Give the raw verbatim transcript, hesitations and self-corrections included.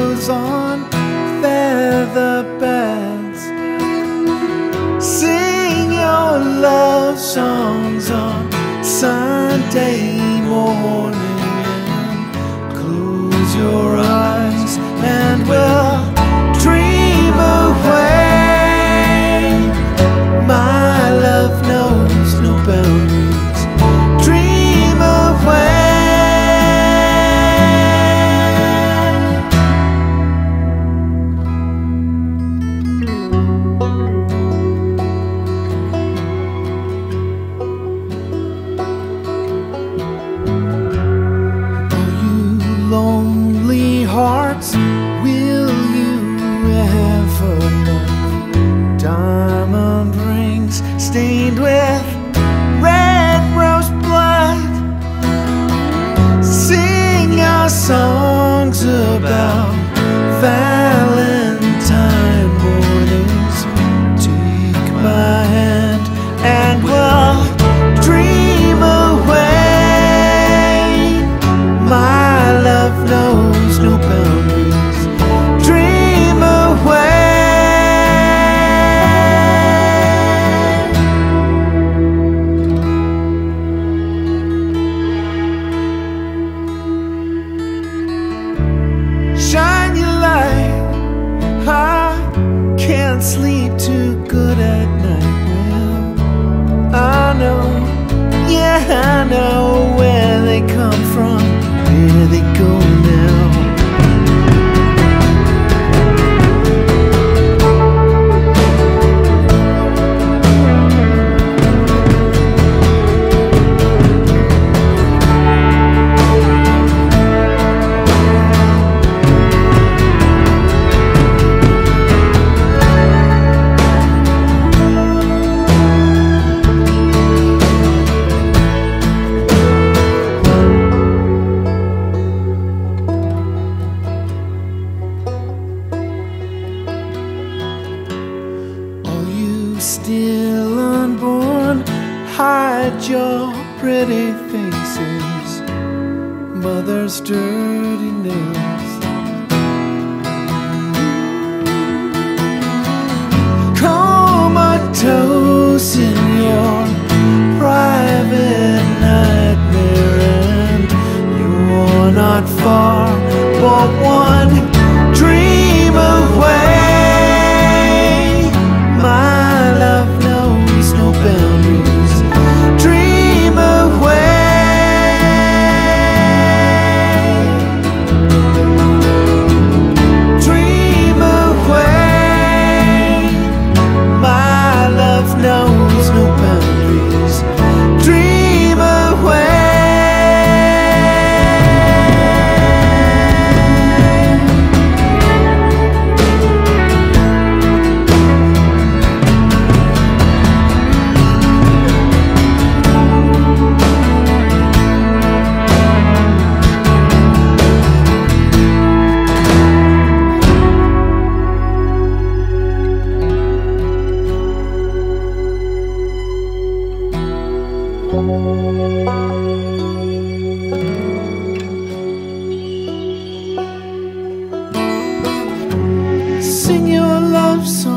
pillows on feather beds. Sing your love songs on Sunday morning and close your eyes and we'll dream away. My love knows no boundaries. Dream away. Lonely hearts, will you ever love? Diamond rings stained with red rose blood. Sing our songs about Valentine mornings. Take my hand and we'll dream away. My love knows no boundaries. Dream away. Shine your light. I can't sleep too good at night. Well, I know, yeah, I know where they come from, where they go now. Still unborn, hide your pretty faces, mother's dirty nails. Comatose in your private nightmare, and you're not far, but one dream away. My love knows no boundaries. Dream away. Dream away. My love knows no boundaries. Dream away. Sing your love song